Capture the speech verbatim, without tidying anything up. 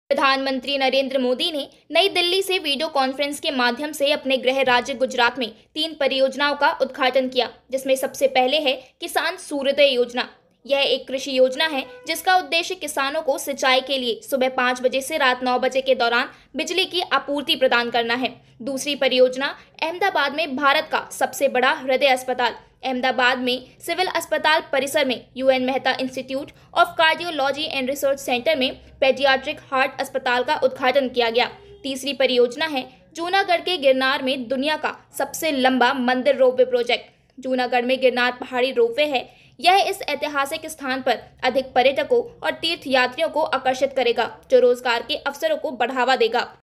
प्रधानमंत्री नरेंद्र मोदी ने नई दिल्ली से वीडियो कॉन्फ्रेंस के माध्यम से अपने गृह राज्य गुजरात में तीन परियोजनाओं का उद्घाटन किया, जिसमें सबसे पहले है किसान सूर्योदय योजना। यह एक कृषि योजना है जिसका उद्देश्य किसानों को सिंचाई के लिए सुबह पाँच बजे से रात नौ बजे के दौरान बिजली की आपूर्ति प्रदान करना है। दूसरी परियोजना अहमदाबाद में भारत का सबसे बड़ा हृदय अस्पताल अहमदाबाद में सिविल अस्पताल परिसर में UN Mehta institute of cardiology and research centre में पेडियाट्रिक हार्ट अस्पताल का उद्घाटन किया गया। तीसरी परियोजना है जूनागढ़ के गिरनार में दुनिया का सबसे लंबा मंदिर रोपवे प्रोजेक्ट। जूनागढ़ में गिरनार पहाड़ी रोपवे है। यह इस ऐतिहासिक स्थान पर अधिक पर्यटकों और तीर्थ यात्रियों को आकर्षित करेगा, जो रोजगार के अवसरों को बढ़ावा देगा।